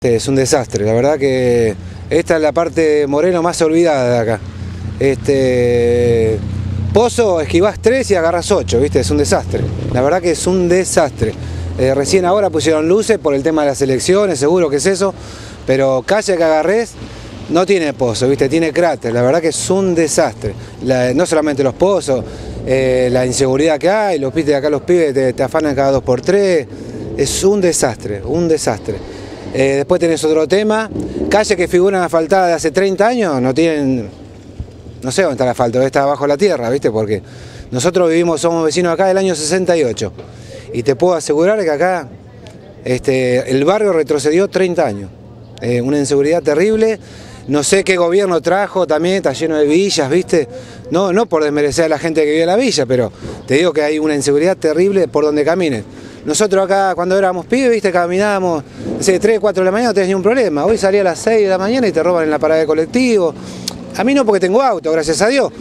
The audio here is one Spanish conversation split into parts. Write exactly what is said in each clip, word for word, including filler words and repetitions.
Es un desastre, la verdad que esta es la parte Moreno más olvidada de acá. Este Pozo esquivás tres y agarras ocho, ¿viste? Es un desastre, la verdad que es un desastre. Eh, recién ahora pusieron luces por el tema de las elecciones, seguro que es eso, pero calle que agarres no tiene pozo, ¿viste? Tiene cráter, la verdad que es un desastre. La, no solamente los pozos, eh, la inseguridad que hay, los pibes de acá, los pibes te, te afanan cada dos por tres, es un desastre, un desastre. Eh, después tenés otro tema, calles que figuran asfaltadas de hace treinta años, no tienen, no sé dónde está el asfalto, está bajo la tierra, ¿viste? Porque nosotros vivimos, somos vecinos acá del año sesenta y ocho, y te puedo asegurar que acá este, el barrio retrocedió treinta años, eh, una inseguridad terrible. No sé qué gobierno trajo también, está lleno de villas, ¿viste? No, no por desmerecer a la gente que vive en la villa, pero te digo que hay una inseguridad terrible por donde camines. Nosotros acá cuando éramos pibes, ¿viste? Caminábamos, hace tres, cuatro de la mañana no tenés ni un problema. Hoy salí a las seis de la mañana y te roban en la parada de colectivo. A mí no, porque tengo auto, gracias a Dios,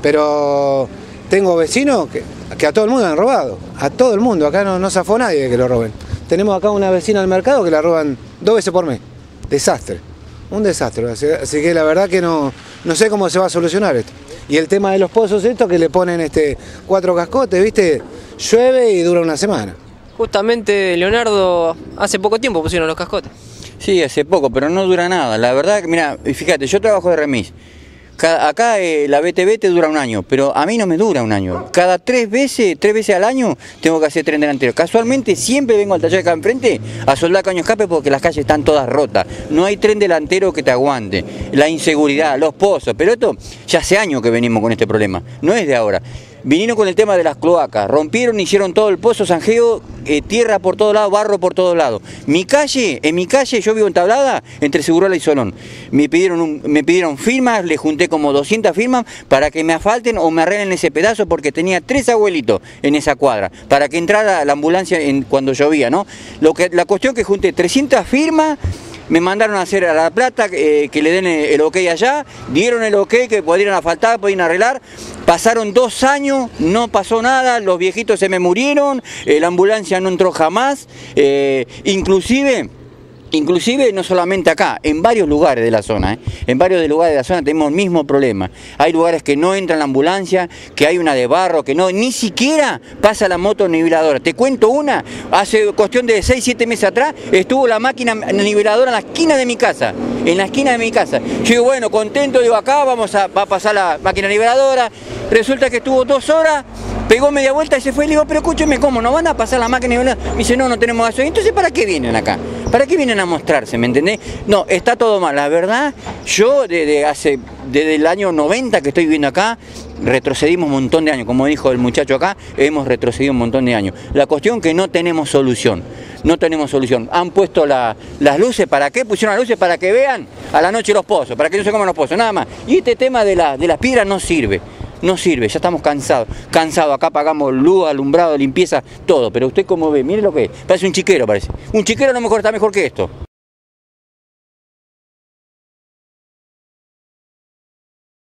pero tengo vecinos que, que a todo el mundo han robado, a todo el mundo, acá no, no zafó nadie de que lo roben. Tenemos acá una vecina del mercado que la roban dos veces por mes, desastre, un desastre, así, así que la verdad que no, no sé cómo se va a solucionar esto. Y el tema de los pozos estos que le ponen este, cuatro cascotes, ¿viste? Llueve y dura una semana. Justamente, Leonardo, hace poco tiempo pusieron los cascotes. Sí, hace poco, pero no dura nada. La verdad que, mira, fíjate, yo trabajo de remis. Cada, acá eh, la B T V te dura un año, pero a mí no me dura un año. Cada tres veces, tres veces al año tengo que hacer tren delantero. Casualmente siempre vengo al taller acá enfrente a soldar caño escape porque las calles están todas rotas. No hay tren delantero que te aguante. La inseguridad, los pozos, pero esto ya hace años que venimos con este problema, no es de ahora. Vinieron con el tema de las cloacas, rompieron, hicieron todo el pozo Sanjeo, eh, tierra por todos lados, barro por todos lados. Mi calle, en mi calle, yo vivo en Tablada, entre Segurola y Solón. Me pidieron, un, me pidieron firmas, le junté como doscientas firmas para que me asfalten o me arreglen ese pedazo porque tenía tres abuelitos en esa cuadra, para que entrara la ambulancia en, cuando llovía, ¿no? Lo que, la cuestión que junté trescientas firmas. Me mandaron a hacer a La Plata, eh, que le den el ok allá, dieron el ok que podían asfaltar, podían arreglar, pasaron dos años, no pasó nada, los viejitos se me murieron, eh, la ambulancia no entró jamás, eh, inclusive... Inclusive no solamente acá, en varios lugares de la zona, ¿eh? en varios lugares de la zona tenemos el mismo problema. Hay lugares que no entra la ambulancia, que hay una de barro, que no, ni siquiera pasa la moto niveladora. Te cuento una, hace cuestión de seis, siete meses atrás, estuvo la máquina niveladora en la esquina de mi casa, en la esquina de mi casa. Yo digo, bueno, contento, digo, acá vamos a, va a pasar la máquina niveladora, resulta que estuvo dos horas, pegó media vuelta y se fue. Le digo, pero escúcheme, ¿cómo no van a pasar la máquina niveladora? Me dice, no, no tenemos gasoil. Entonces, ¿para qué vienen acá? ¿Para qué vienen a mostrarse? ¿Me entendés? No, está todo mal. La verdad, yo desde hace, desde el año noventa que estoy viviendo acá, retrocedimos un montón de años. Como dijo el muchacho acá, hemos retrocedido un montón de años. La cuestión que no tenemos solución. No tenemos solución. Han puesto la, las luces, ¿para qué? Pusieron las luces para que vean a la noche los pozos, para que no se coman los pozos, nada más. Y este tema de, la, de las piedras no sirve. No sirve, ya estamos cansados, cansados, acá pagamos luz, alumbrado, limpieza, todo, pero usted como ve, mire lo que es, parece un chiquero, parece, un chiquero a lo mejor está mejor que esto.